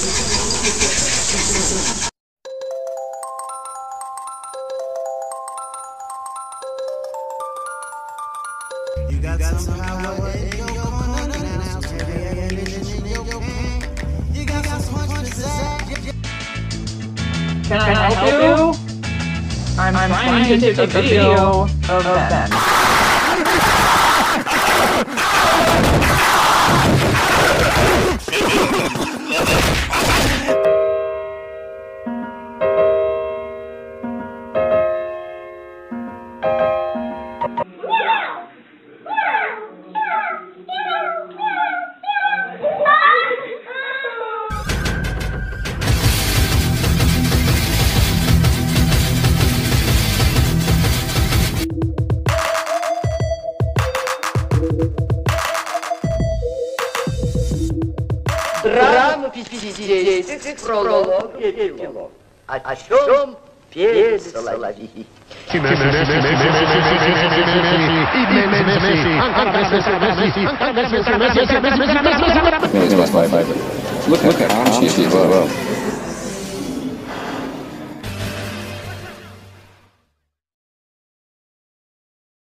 You got some power in your corner now, so in your hand. You got so much to say. Can I help you? I'm trying to take a video of them. Драма физических пролог и эпилог. О чем пели соловьи? Look at how she is.